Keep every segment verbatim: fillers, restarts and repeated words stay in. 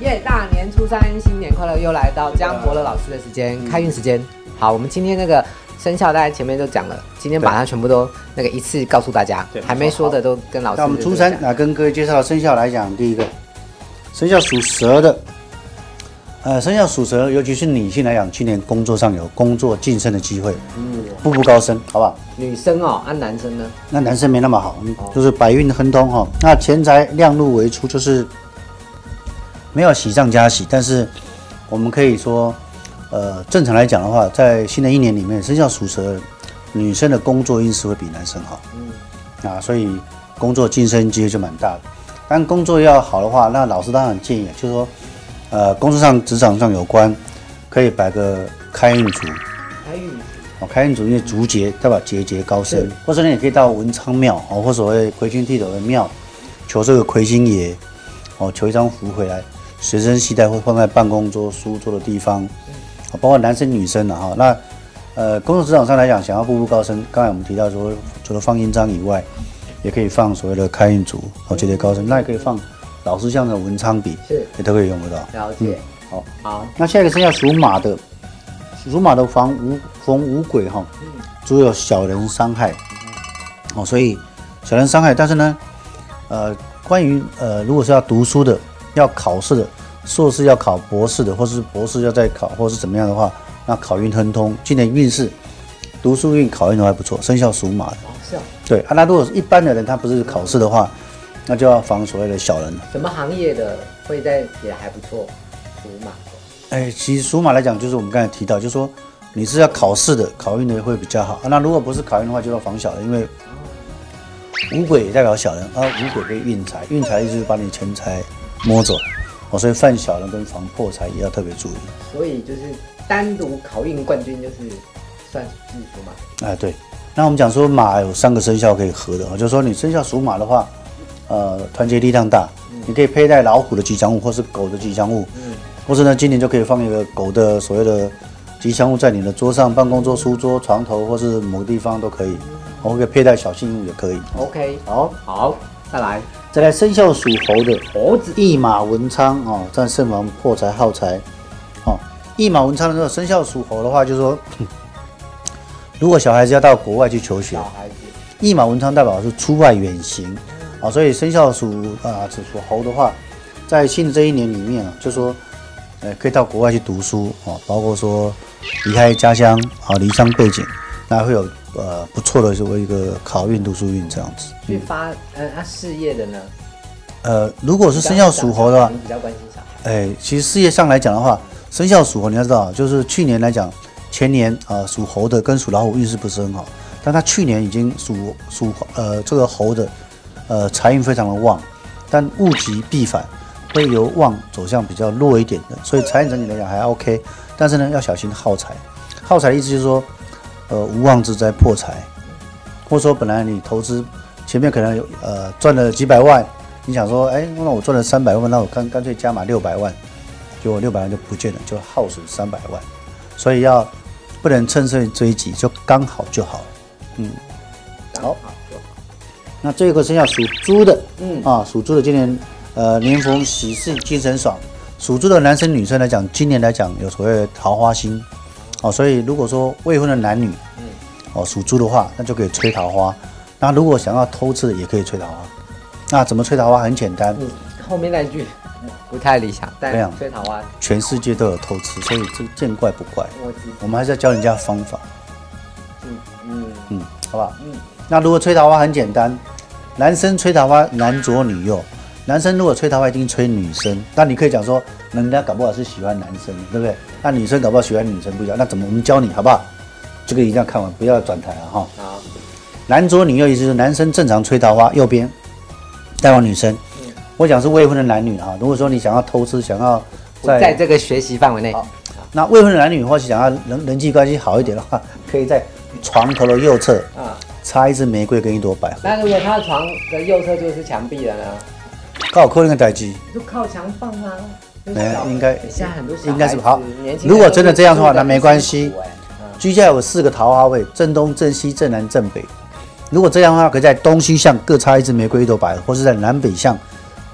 耶！大年初三，新年快乐！又来到江伯乐老师的时间，开运时间。好，我们今天那个生肖，大家前面都讲了，今天把它全部都那个一次告诉大家，还没说的都跟老师。 那我们初三啊，跟各位介绍生肖来讲，第一个生肖属蛇的，呃，生肖属蛇，尤其是女性来讲，今年工作上有工作晋升的机会，嗯，步步高升，好不好？ 女生哦，按、啊、男生呢？ 那男生没那么好，哦、就是百运亨通哈、哦。那钱财量入为出，就是没有喜上加喜，但是我们可以说，呃，正常来讲的话，在新的一年里面，生肖属蛇女生的工作运势会比男生好，嗯，啊，所以工作晋升机会就蛮大的。但工作要好的话，那老师当然建议，就是说，呃，工作上、职场上有关，可以摆个开运竹。 开运。 哦，开运竹因为竹节代表节节高升，或者你也可以到文昌庙哦，或所谓魁星剃头的庙，求这个魁星爷，哦，求一张符回来，随身携带或放在办公桌、书桌的地方，哦，包括男生女生的哈。那呃，工作职场上来讲，想要步步高升，刚才我们提到说，除了放印章以外，也可以放所谓的开运竹，哦，节节高升。那也可以放老师像的文昌笔， 是， 也都可以用得到。 了解。 嗯、好， 好。 那下一个生肖属马的。属马的防无逢无鬼哈，主有小人伤害，哦，所以小人伤害，但是呢，呃，关于呃，如果是要读书的、要考试的，硕士要考博士的，或是博士要再考，或是怎么样的话，那考运亨通，今年运势、读书运、考运都还不错。生肖属马的， 哦，是啊， 对啊，那如果是一般的人，他不是考试的话，那就要防所谓的小人。 什么行业的会在也还不错？属马。 哎，其实属马来讲，就是我们刚才提到，就是说你是要考试的，考运的会比较好。啊、那如果不是考运的话，就要防小人，因为五鬼也代表小人，啊，五鬼可以运财，运财意思是把你钱财摸走，哦，所以犯小人跟防破财也要特别注意。 所以就是单独考运冠军就是算是属马。 哎，对。那我们讲说马有三个生肖可以合的，就是说你生肖属马的话，呃，团结力量大，嗯、你可以佩戴老虎的吉祥物或是狗的吉祥物。嗯，或是呢，今年就可以放一个狗的所谓的吉祥物在你的桌上、办公桌、书桌、床头，或是某个地方都可以。我可以佩戴小信物也可以。 OK， 好， 好，再来， 再来生肖属猴的猴子， 驿马文昌哦，战胜王破财耗财。哦，驿马文昌的时候，生肖属猴的话，就是说，如果小孩子要到国外去求学， 小孩子， 驿马文昌代表是出外远行啊、哦，所以生肖属啊属猴的话，在新的这一年里面啊，就说。呃，可以到国外去读书哦，包括说离开家乡啊，离乡背景，那会有呃不错的作为一个考运、读书运这样子。 去发呃他事业的呢？ 呃，如果是生肖属猴的话， 你比较关心小孩。 哎，其实事业上来讲的话，生肖属猴你要知道，就是去年来讲，前年啊、呃、属猴的跟属老虎运势不是很好，但他去年已经属属呃这个猴的呃财运非常的旺，但物极必反。会由旺走向比较弱一点的，所以财运整体来讲还 OK， 但是呢要小心耗财。耗财的意思就是说，呃无妄之灾破财，或者说本来你投资前面可能有呃赚了几百万，你想说，哎，那我赚了三百万，那我干干脆加码六百万，结果六百万就不见了，就耗损三百万，所以要不能趁胜追击，就刚好就好。嗯，好，那这个生肖属猪的，嗯啊，属猪的今年。呃，年逢喜事精神爽，属猪的男生女生来讲，今年来讲有所谓的桃花星，哦，所以如果说未婚的男女，嗯，哦，属猪的话，那就可以吹桃花。那如果想要偷吃的，也可以吹桃花。那怎么吹桃花？很简单， 嗯，后面那句不太理想，但吹桃花， 全世界都有偷吃，所以这见怪不怪。我, 我们还是要教人家方法。嗯嗯嗯，好不好？嗯，那如果吹桃花很简单，男生吹桃花，男左女右。男生如果吹桃花一定吹女生，那你可以讲说，人家搞不好是喜欢男生，对不对？那女生搞不好喜欢女生不一样，那怎么我们教你好不好？这个一定要看完，不要转台啊哈。好，男左女右意思是男生正常吹桃花，右边带往女生。嗯、我讲是未婚的男女哈，如果说你想要偷吃，想要在在这个学习范围内， 那未婚的男女或是想要人人际关系好一点的话，可以在床头的右侧啊插一支玫瑰跟一朵百合。 那如果他的床的右侧就是墙壁了呢？ 刚好扣那个代机， 就靠墙放啊。 没，应该现在很多应该是好。如果真的这样的话，那没关系。居家有四个桃花位，正东、正西、正南、正北。如果这样的话，可以在东西向各插一支玫瑰一朵百合，或是在南北向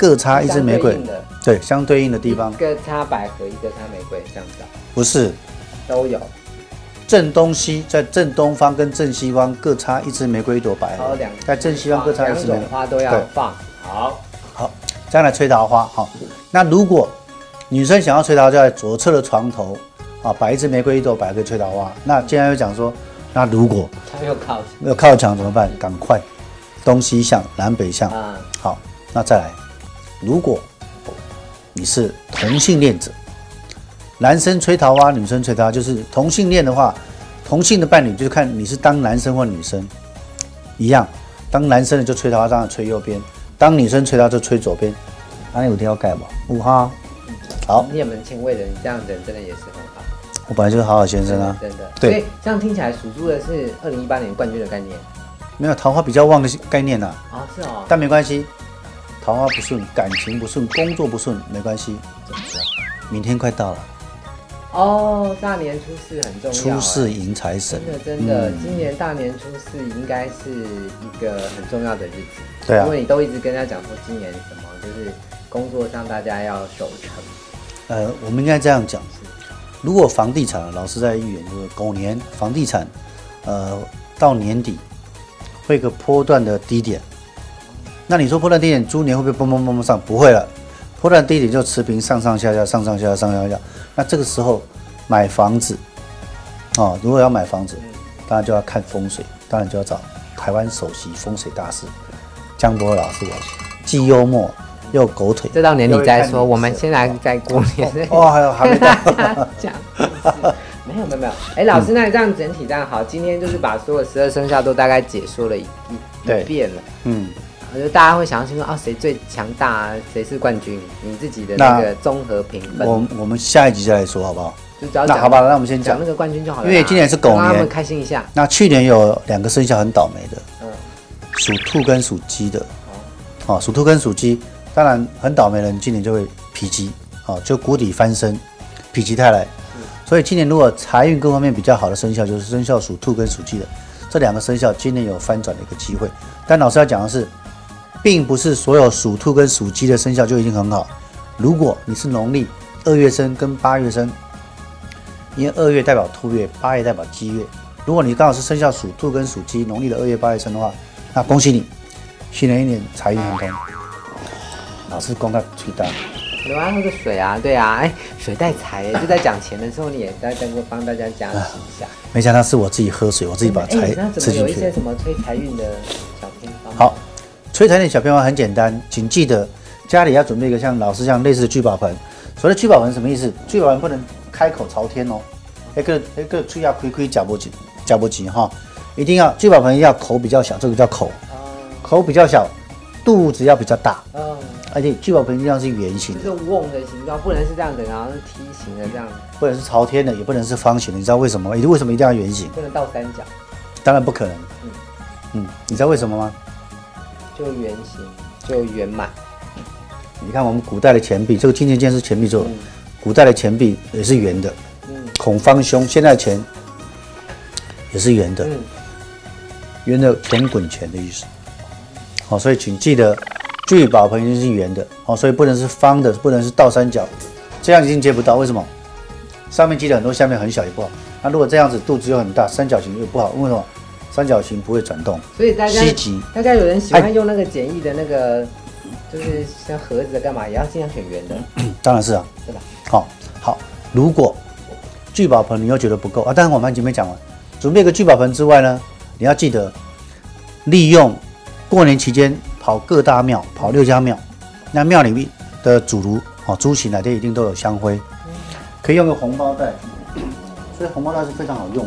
各插一支玫瑰，对，相对应的地方， 一个插百合，一个插玫瑰，这样子啊？ 不是， 都有。 正东西在正东方跟正西方各插一支玫瑰，一朵百合。在正西方各插一支玫瑰， 两种花都要放。好， 好，这样来吹桃花。好，那如果女生想要吹桃花，就在左侧的床头啊，摆一支玫瑰，一朵百合吹桃花。那既然又讲说，那如果他又靠没有靠墙怎么办？赶快东西向、南北向。 啊， 好，那再来，如果你是同性恋者。男生吹桃花，女生吹桃花，就是同性恋的话，同性的伴侣就是看你是当男生或女生，一样，当男生的就吹桃花，当然吹右边；当女生吹桃花就吹左边。啊，你有听到盖吗？五哈。好， 你也蛮前卫的，你这样人真的也是很好。 我本来就是好好先生啊， 真的。 对， 所以这样听起来，属猪的是二零一八年冠军的概念。 没有桃花比较旺的概念呐。 啊，是哦。 但没关系，桃花不顺，感情不顺，工作不顺，没关系。 怎么知道？ 明天快到了。 哦，大年初四很重要。 出世迎财神， 真的真的，嗯、今年大年初四应该是一个很重要的日子。 对啊， 因为你都一直跟他讲说今年什么，就是工作上大家要守成。 呃，我们应该这样讲：如果房地产，老师在预言就是狗年房地产，呃，到年底会有个波段的低点。那你说波段低点，猪年会不会蹦蹦蹦蹦上？不会了。波段低点就持平上上下下上上下下上上下下，那这个时候买房子，哦，如果要买房子，当然就要看风水，当然就要找台湾首席风水大师江博老师，既幽默又狗腿。 这到年底再说，我们先来再过年。 哦，还有还没到。 讲没有没有没有，哎，老师，那这样整体这样好，今天就是把所有十二生肖都大概解说了一一一遍了，嗯。我觉得大家会想要说啊，谁最强大啊？谁是冠军？你自己的那个综合评分。 我我们下一集再来说好不好？ 就只要那好吧，那我们先讲那个冠军就好了。 因为今年是狗年， 让他们开心一下。 那去年有两个生肖很倒霉的，嗯，属兔跟属鸡的。哦，属兔跟属鸡，当然很倒霉的人，今年就会否极，哦，就谷底翻身，否极泰来。所以今年如果财运各方面比较好的生肖，就是生肖属兔跟属鸡的这两个生肖，今年有翻转的一个机会。但老师要讲的是。并不是所有属兔跟属鸡的生肖就已经很好。如果你是农历二月生跟八月生，因为二月代表兔月，八月代表鸡月。如果你刚好是生肖属兔跟属鸡，农历的二月八月生的话，那恭喜你，新的一年财运亨通。老师公开吹单。 有啊，喝个水啊，对啊，哎，水带财，就在讲钱的时候，你也在跟帮大家加持一下。 没想到是我自己喝水，我自己把财吃进去。 有一些什么吹财运的小偏方？ 好。吹财运小偏方很简单，请记得家里要准备一个像老师这样类似的聚宝盆。所谓的聚宝盆什么意思？聚宝盆不能开口朝天哦，那个那个吹要亏亏夹不紧，夹不紧哈，一定要聚宝盆要口比较小，这个叫口，口比较小，肚子要比较大，而且聚宝盆一定要是圆形， 就是瓮的形状，不能是这样子，然后是梯形的这样， 不能是朝天的，也不能是方形的。你知道为什么吗？为什么一定要圆形？ 不能倒三角。当然不可能。嗯嗯，你知道为什么吗？ 就圆形，就圆满。 你看我们古代的钱币，这个金钱剑是钱币做的，嗯、古代的钱币也是圆的。嗯，孔方兄，现在的钱也是圆的，嗯、圆的钱滚钱的意思。好、哦，所以请记得聚宝盆一定是圆的，好、哦，所以不能是方的，不能是倒三角，这样一定接不到。为什么？上面积的很多，下面很小也不好。那如果这样子肚子又很大，三角形又不好，为什么？三角形不会转动， 所以大家大家有人喜欢用那个简易的那个，就是像盒子的干嘛，也要尽量选圆的。 当然是啊， 对吧？ 好，好，如果聚宝盆你又觉得不够啊，当然我们已经没讲完，准备一个聚宝盆之外呢，你要记得利用过年期间跑各大庙，跑六家庙，那庙里面的主炉哦，猪形来的一定都有香灰，可以用个红包袋，所以红包袋是非常好用。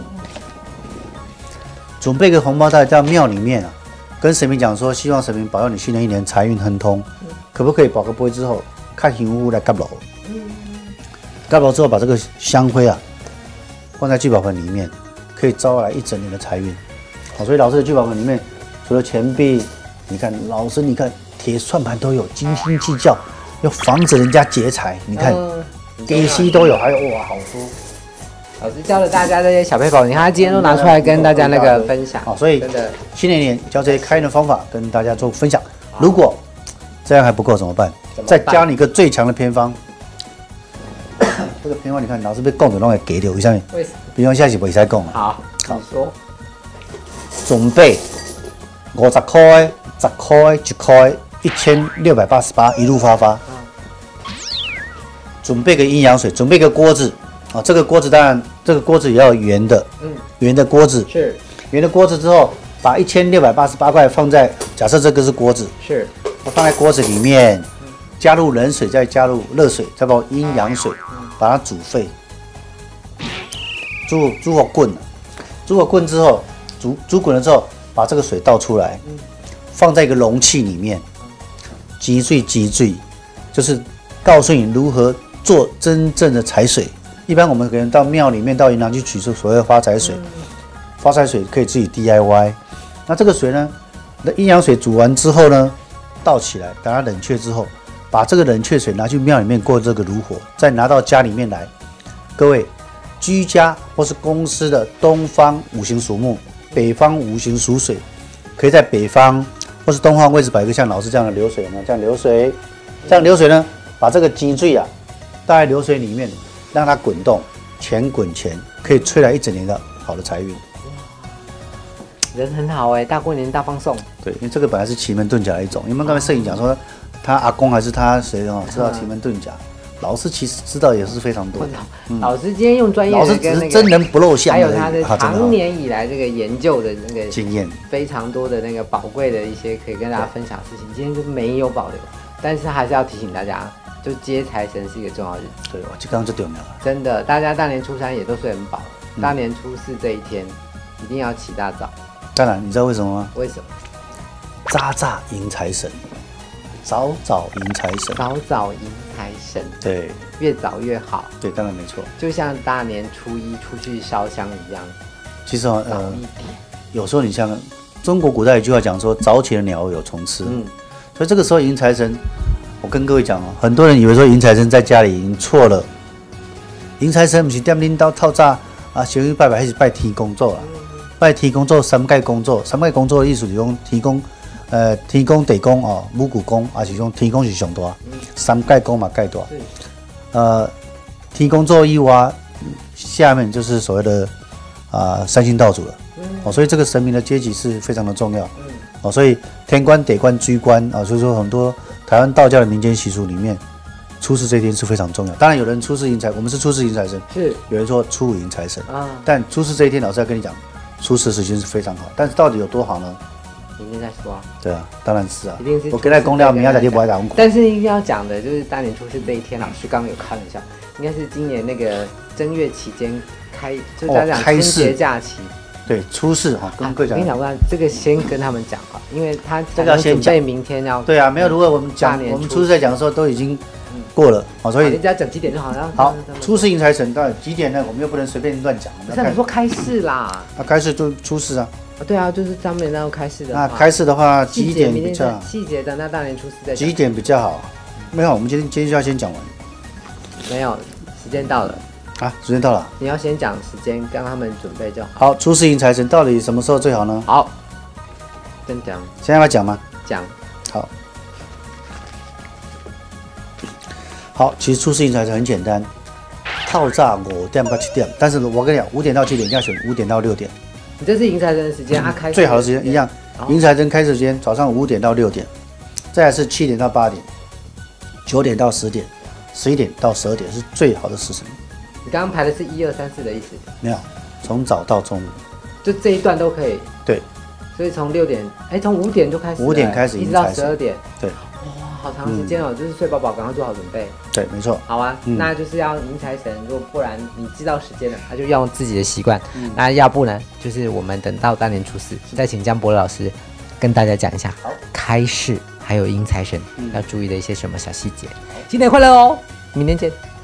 准备个红包袋到庙里面啊，跟神明讲说，希望神明保佑你新的一年财运亨通，嗯、可不可以保个杯之后，看香屋来夹楼，夹楼之后把这个香灰啊放在聚宝盆里面，可以招来一整年的财运。好，所以老师的聚宝盆里面，除了钱币，你看老师，你看铁算盘都有，斤斤计较，要防止人家劫财。你看，给息都有，还有哇，好多。 老师教了大家这些小配宝，你看他今天都拿出来跟大家那个分享。 好，所以真的新的一年教这些开运的方法跟大家做分享。如果这样还不够怎么办？ 再教你一个最强的偏方。这个偏方你看，老师被讲的拢会给掉，为什么？ 为什么？ 偏方现在是袂使讲啊。 好，好说。 准备五十块、十块、一块、一千六百八十八，一路发发。嗯、准备个阴阳水，准备个锅子啊。这个锅子当然，这个锅子也要圆的，嗯，圆的锅子是圆的锅子之后，把一千六百八十八块放在，假设这个是锅子， 是， 放在锅子里面，加入冷水，再加入热水，再把阴阳水。把它煮沸，煮煮好滚了，煮好滚之后，煮煮滚了之后，把这个水倒出来，放在一个容器里面，积水积水，就是告诉你如何做真正的财水。一般我们可能到庙里面、到银行去取出所谓的发财水，发财水可以自己 D I Y。那这个水呢，那阴阳水煮完之后呢，倒起来，等它冷却之后。把这个冷却水拿去庙里面过这个炉火，再拿到家里面来。各位，居家或是公司的东方五行属木，北方五行属水，可以在北方或是东方位置摆一个像老师这样的流水，有没有？这样流水，这样流水呢，把这个积水啊倒在流水里面，让它滚动，钱滚钱，可以吹来一整年的好的财运。 人很好哎、欸，大过年大放送。对， 因为这个本来是奇门遁甲的一种。有没有刚才摄影讲说？他阿公还是他谁哦？知道奇门遁甲，老师其实知道也是非常多的。 嗯、老师今天用专业的、 那個，老师只是真人不露相， 还有他的常年以来这个研究的那个经验， 非常多的那个宝贵的一些可以跟大家分享的事情，今天就没有保留。但是还是要提醒大家，就接财神是一个重要日子。 对，我就刚刚就重要了。 真的，大家大年初三也都睡很饱，嗯、大年初四这一天一定要起大早。 当然，你知道为什么吗？ 为什么？ 扎扎迎财神。早早迎财神， 早早迎财神， 对， 越早越好。 对，当然没错。 就像大年初一出去烧香一样。 其实呃，有时候你像中国古代有句话讲说，早起的鸟有虫吃。嗯，所以这个时候迎财神，我跟各位讲哦，很多人以为说迎财神在家里已经错了。迎财神不是点拎刀套炸啊，先去拜拜还是拜天公做啦？拜天公做三界工作，三界工作的意思就是讲天公。呃，天公、地公哦，五谷公，还是讲天公是上大，嗯、三界公嘛界大。呃，天公做以外，下面就是所谓的啊、呃、三星道主了。嗯、哦，所以这个神明的阶级是非常的重要。嗯、哦，所以天官、地官、居官啊、哦，所以说很多台湾道教的民间习俗里面，初四这一天是非常重要。当然有人初四迎财，我们是初四迎财神，是有人说初五迎财神啊。但初四这一天，老师要跟你讲，初四的时间是非常好，但是到底有多好呢？ 明天再说啊。 对啊，当然是啊。 一定是。 我给他公料，明天再就不会打工。 但是一定要讲的就是大年初四这一天，老师刚刚有看了一下，应该是今年那个正月期间开，就大家讲春节假期。 对，初四哈，跟各位讲。 我跟你讲，不这个先跟他们讲哈，因为他这个要先准备明天要。 对啊，没有，如果我们讲我们初四在讲的时候都已经过了，好，所以你只要讲几点就好了。 好，初四迎财神，到几点呢？我们又不能随便乱讲。 不是你说开市啦？ 啊，开市就初四啊。 啊，对啊，就是上面那个开市的。 那开市的话，几点比较？ 细节的那大年初四再。 几点比较好？没有，我们今天今天就要先讲完。 没有，时间到了。 啊，时间到了。 你要先讲时间，让他们准备就好。 好，初四迎财神到底什么时候最好呢？ 好，先讲。 现在要讲吗？ 讲。 好。好，其实初四迎财神很简单，套炸五点到七点，但是我跟你讲，五点到七点要选五点到六点。 你这是迎财神的时间、嗯、啊，开始最好的时间一样，迎财神开始时间早上五点到六点，再来是七点到八点，九点到十点，十一点到十二点是最好的时辰。 你刚刚排的是一二三四的意思？ 没有，从早到中午， 就这一段都可以。 对， 所以从六点，哎，从五点就开始， 五点开始一直到十二点。 对， 哇，好长时间哦，嗯、就是睡饱饱，赶快做好准备。 对，没错。 好啊，嗯、那就是要迎财神，如果不然你知道时间了，那就要用自己的习惯。嗯、那要不呢，就是我们等到大年初四，再请江博老师跟大家讲一下开市还有迎财神、嗯、要注意的一些什么小细节。新年快乐哦，明天见。